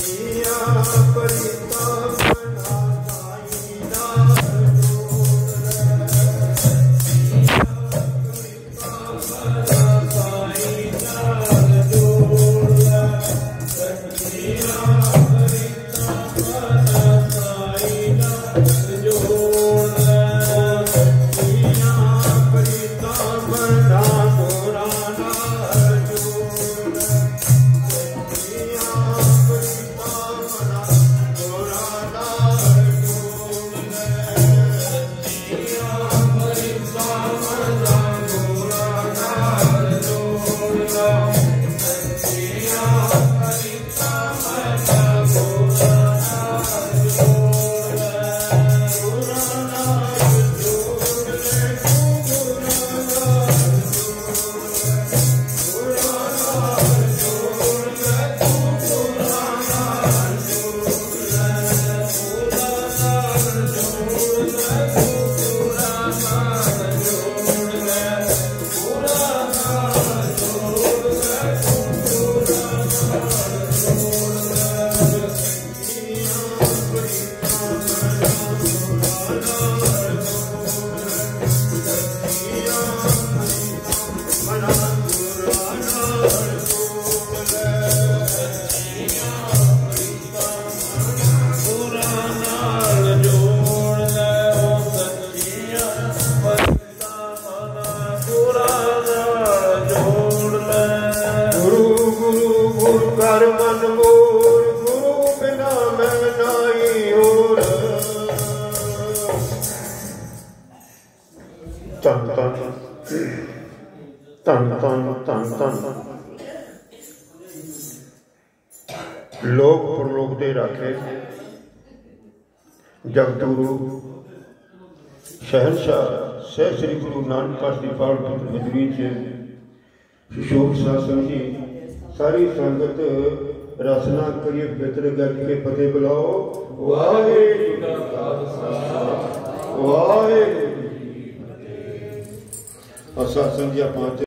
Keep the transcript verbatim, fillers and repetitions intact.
ਧੰਨ ਧੰਨ ਧੰਨ ਧੰਨ ਧੰਨ ਧੰਨ ਲੋਕ ਪਰਲੋਕ ਦੇ ਰਾਖੇ ਜਗਤ ਗੁਰੂ ਸ਼ਹਿਨਸ਼ਾਹ ਸਹਿ ਸ੍ਰੀ ਗੁਰੂ ਨਾਨਕ ਪਾਤਸ਼ਾਹ ਦੀ ਪਾਵਨ ਹਜ਼ੂਰੀ 'ਚ ਸ਼ੋਕ ਸਾਸਨ ਜੀ ਸਾਰੀ ਸੰਗਤ ਰਸਨਾ ਕਰੀਏ ਬਿਤਰ ਗੱਜ ਕੇ ਫਤਿਹ ਬੁਲਾਓ। ਵਾਹਿਗੁਰੂ ਜੀ ਕਾ ਖਾਲਸਾ ਵਾਹਿਗੁਰੂ ਜੀ ਕੀ ਫਤਿਹ। ਅਸਾਂ ਸੰਗਿਆ ਪੰਜ